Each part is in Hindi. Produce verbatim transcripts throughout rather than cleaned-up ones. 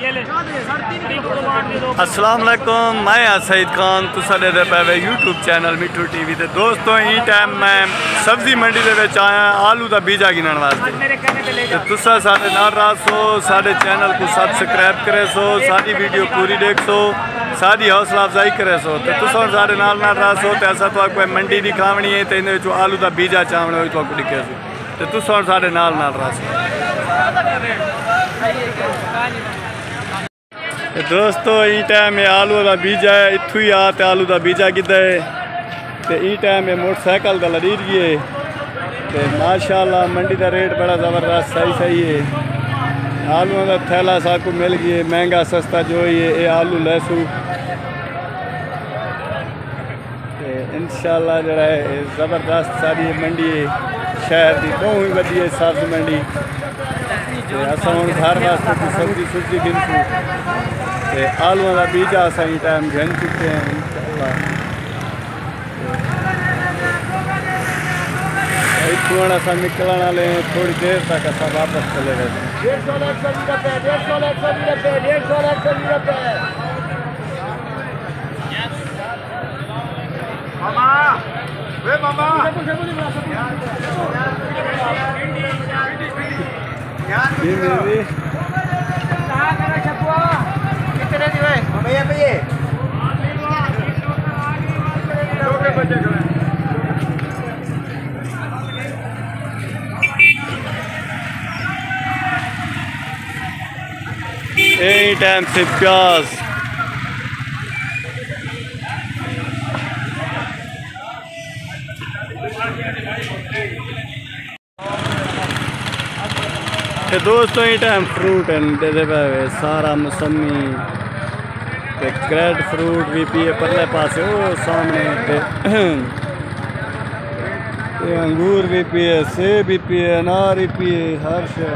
अस्सलाम वालेकुम, मैं सईद खान तुसा दे पे यूट्यूब चैनल मिठू टीवी ते दोस्तों ई टाइम मैं सब्जी मंडी दे विच आया आलू दा बीजा गिनण वास्ते ते तुसा साडे नाल रहो, साडे चैनल को सब्सक्राइब करे सो, साडी वीडियो पूरी देख सो, साडी हौसला अफजाई करे सो ते तुसा साडे नाल नाल रहो ते असा तो कोई मंडी दिखावनी है ते इहदे विच आलू दा बीजा चावण होई तो दिखे सो ते तुसा साडे नाल नाल रहो। दोस्तों ई टाइम आलू का बीजा है, इतू ही आ ते आलू का बीजा किदा है ते ई टाइम मोटरसाइकिल का लड़ी रही है ते माशाल्लाह मंडी का रेट बड़ा ज़बरदस्त सही सही है। आलू का थैला साकू मिल गई है, महंगा सस्ता जो है ये आलू लैसू इंशाल्लाह जरा है ज़बरदस्त सारी मंडी है शहर की बहुत ही वधी है सब्जी मंडी। असा हम घर वास्ते की सब्जी सुब्जी गिनसू ते आलू का बीजा असा ही टाइम गिन चुके हैं इंशाल्लाह। इतों असा निकलने वाले हैं, थोड़ी देर तक असा वापस चले गए। डेढ़ सौ लाख सब्जी का पे डेढ़ सौ लाख सब्जी का पे डेढ़ सौ लाख सब्जी का पे मामा वे मामा ये मेरी कहाँ करा छपुआ कितने दी भाई भैया भैया छोटे बच्चे खड़े यही टाइम से प्याज ते दोस्तों ये टाइम फ्रूट दे पे सारा मौसमी ते ग्रेड फ्रूट भी पिए परले पासे वो सामने ते, ते अंगूर भी पिए, सेब भी पिए, अनार भी पिए, हर शय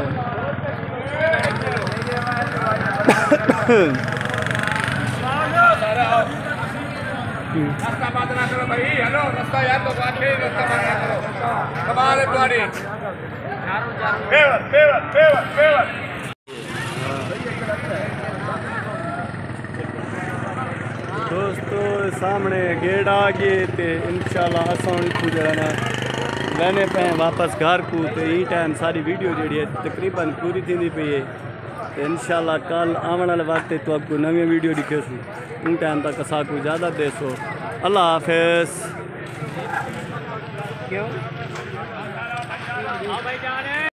रास्ता बात ना करो भाई, हेलो रास्ता यार तो बात है, रास्ता बात ना करो कमाल है तुम्हारी फेवर फेवर फेवर फेवर। दोस्तों सामने गेट आ गए ते इंशाल्लाह असां इत्थों जो है ना लेने पे वापस घर को तो ई टाइम सारी वीडियो जी है तकरीबन पूरी थी पई है तो इंशाल्लाह कल आने वाले वक्त तो आपको नवी वीडियो दिखेसू। उन टाइम तक असा को इजाज़त देसो। अल्लाह हाफिज़। क्यों